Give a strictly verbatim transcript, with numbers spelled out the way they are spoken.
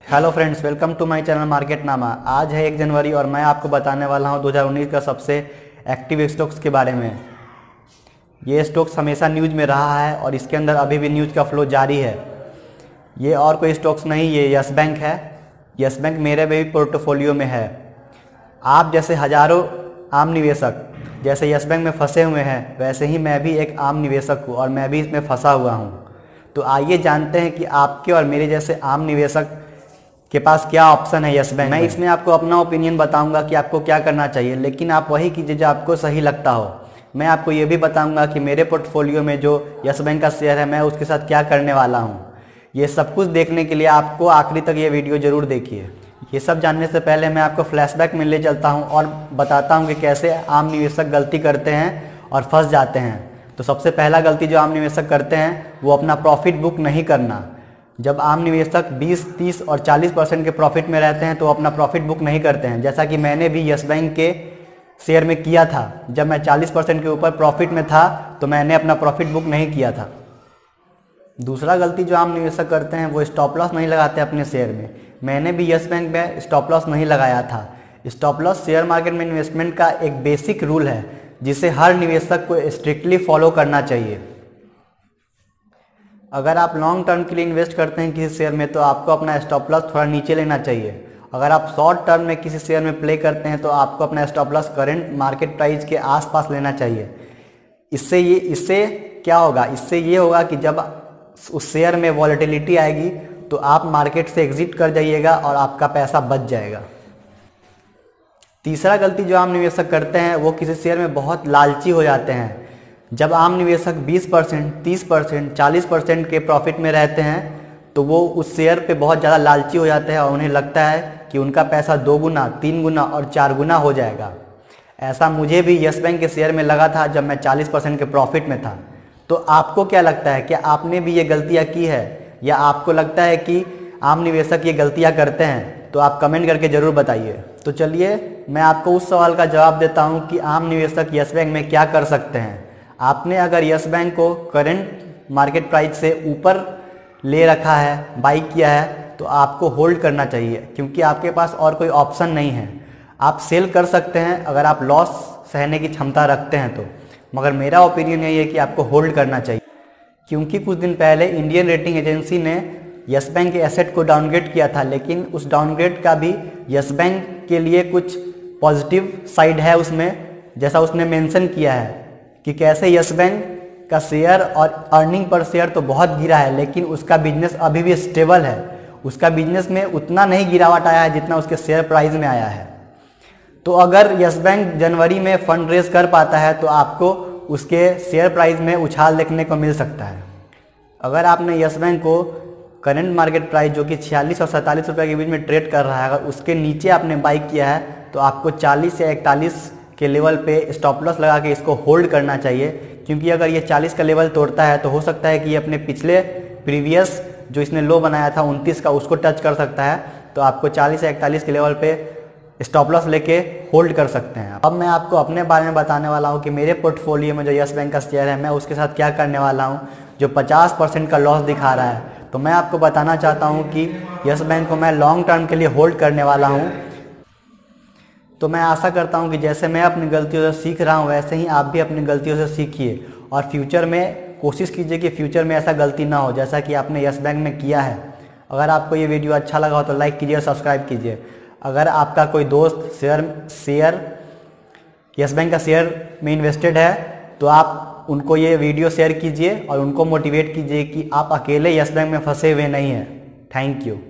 Hello friends, welcome to my channel Marketnama. आज है एक जनवरी और मैं आपको बताने वाला हूं दो हज़ार उन्नीस का सबसे एक्टिव स्टॉक्स के बारे में। ये स्टॉक्स हमेशा न्यूज़ में रहा है और इसके अंदर अभी भी न्यूज़ का फ्लो जारी है। ये और कोई स्टॉक्स नहीं, ये यस बैंक है। यस बैंक मेरे भी पोर्टफोलियो में है। आप जैसे हज़ारों आम निवेशक जैसे यस बैंक में फंसे हुए हैं, वैसे ही मैं भी एक आम निवेशक हूँ और मैं भी इसमें फंसा हुआ हूँ। तो आइए जानते हैं कि आपके और मेरे जैसे आम निवेशक के पास क्या ऑप्शन है यस बैंक। मैं इसमें आपको अपना ओपिनियन बताऊंगा कि आपको क्या करना चाहिए, लेकिन आप वही कीजिए जो आपको सही लगता हो। मैं आपको ये भी बताऊंगा कि मेरे पोर्टफोलियो में जो यस बैंक का शेयर है, मैं उसके साथ क्या करने वाला हूँ। ये सब कुछ देखने के लिए आपको आखिरी तक ये वीडियो ज़रूर देखिए। ये सब जानने से पहले मैं आपको फ्लैशबैक में ले चलता हूँ और बताता हूँ कि कैसे आम निवेशक गलती करते हैं और फंस जाते हैं। तो सबसे पहला गलती जो आम निवेशक करते हैं वो अपना प्रॉफिट बुक नहीं करना। जब आम निवेशक बीस, तीस और चालीस परसेंट के प्रॉफिट में रहते हैं तो अपना प्रॉफिट बुक नहीं करते हैं, जैसा कि मैंने भी यस बैंक के शेयर में किया था। जब मैं चालीस परसेंट के ऊपर प्रॉफिट में था तो मैंने अपना प्रॉफिट बुक नहीं किया था। दूसरा गलती जो आम निवेशक करते हैं वो स्टॉप लॉस नहीं लगाते अपने शेयर में। मैंने भी यस बैंक में स्टॉप लॉस नहीं लगाया था। स्टॉप लॉस शेयर मार्केट में इन्वेस्टमेंट का एक बेसिक रूल है जिसे हर निवेशक को स्ट्रिक्टली फॉलो करना चाहिए। अगर आप लॉन्ग टर्म के लिए इन्वेस्ट करते हैं किसी शेयर में तो आपको अपना स्टॉप लॉस थोड़ा नीचे लेना चाहिए। अगर आप शॉर्ट टर्म में किसी शेयर में प्ले करते हैं तो आपको अपना stop loss current market price के आसपास लेना चाहिए। इससे ये इससे क्या होगा, इससे ये होगा कि जब उस शेयर में वॉलेटिलिटी आएगी तो आप मार्केट से एग्जिट कर जाइएगा और आपका पैसा बच जाएगा। तीसरा गलती जो आम निवेशक करते हैं वो किसी शेयर में बहुत लालची हो जाते हैं। जब आम निवेशक बीस परसेंट, तीस परसेंट, चालीस परसेंट के प्रॉफिट में रहते हैं तो वो उस शेयर पे बहुत ज़्यादा लालची हो जाते हैं और उन्हें लगता है कि उनका पैसा दो गुना, तीन गुना और चार गुना हो जाएगा। ऐसा मुझे भी यस बैंक के शेयर में लगा था जब मैं चालीस परसेंट के प्रॉफिट में था। तो आपको क्या लगता है, क्या आपने भी ये गलतियाँ की है या आपको लगता है कि आम निवेशक ये गलतियाँ करते हैं? तो आप कमेंट करके ज़रूर बताइए। तो चलिए मैं आपको उस सवाल का जवाब देता हूँ कि आम निवेशक यस बैंक में क्या कर सकते हैं। आपने अगर यस बैंक को करंट मार्केट प्राइस से ऊपर ले रखा है, बाई किया है, तो आपको होल्ड करना चाहिए, क्योंकि आपके पास और कोई ऑप्शन नहीं है। आप सेल कर सकते हैं अगर आप लॉस सहने की क्षमता रखते हैं तो, मगर मेरा ओपिनियन यही है कि आपको होल्ड करना चाहिए। क्योंकि कुछ दिन पहले इंडियन रेटिंग एजेंसी ने यस बैंक के एसेट को डाउनग्रेड किया था, लेकिन उस डाउनग्रेड का भी यस बैंक के लिए कुछ पॉजिटिव साइड है उसमें, जैसा उसने मेंशन किया है कि कैसे यस बैंक का शेयर और अर्निंग पर शेयर तो बहुत गिरा है, लेकिन उसका बिजनेस अभी भी स्टेबल है। उसका बिजनेस में उतना नहीं गिरावट आया है जितना उसके शेयर प्राइस में आया है। तो अगर यस बैंक जनवरी में फंड रेज कर पाता है तो आपको उसके शेयर प्राइस में उछाल देखने को मिल सकता है। अगर आपने यस बैंक को करंट मार्केट प्राइस जो कि छियालीस और सैंतालीस रुपये के बीच में ट्रेड कर रहा है, अगर उसके नीचे आपने बाई किया है तो आपको चालीस या इकतालीस के लेवल पे स्टॉप लॉस लगा के इसको होल्ड करना चाहिए। क्योंकि अगर ये चालीस का लेवल तोड़ता है तो हो सकता है कि ये अपने पिछले प्रीवियस जो इसने लो बनाया था उनतीस का, उसको टच कर सकता है। तो आपको चालीस या इकतालीस के लेवल पे स्टॉप लॉस लेके होल्ड कर सकते हैं। अब मैं आपको अपने बारे में बताने वाला हूँ कि मेरे पोर्टफोलियो में जो यस बैंक का शेयर है, मैं उसके साथ क्या करने वाला हूँ जो पचास परसेंट का लॉस दिखा रहा है। तो मैं आपको बताना चाहता हूँ कि यस बैंक को मैं लॉन्ग टर्म के लिए होल्ड करने वाला हूँ। तो मैं आशा करता हूं कि जैसे मैं अपनी गलतियों से सीख रहा हूं वैसे ही आप भी अपनी गलतियों से सीखिए और फ्यूचर में कोशिश कीजिए कि फ्यूचर में ऐसा गलती ना हो जैसा कि आपने यस बैंक में किया है। अगर आपको ये वीडियो अच्छा लगा हो तो लाइक कीजिए और सब्सक्राइब कीजिए। अगर आपका कोई दोस्त शेयर शेयर यस बैंक का शेयर में इन्वेस्टेड है तो आप उनको ये वीडियो शेयर कीजिए और उनको मोटिवेट कीजिए कि आप अकेले यस बैंक में फंसे हुए नहीं हैं। Thank you.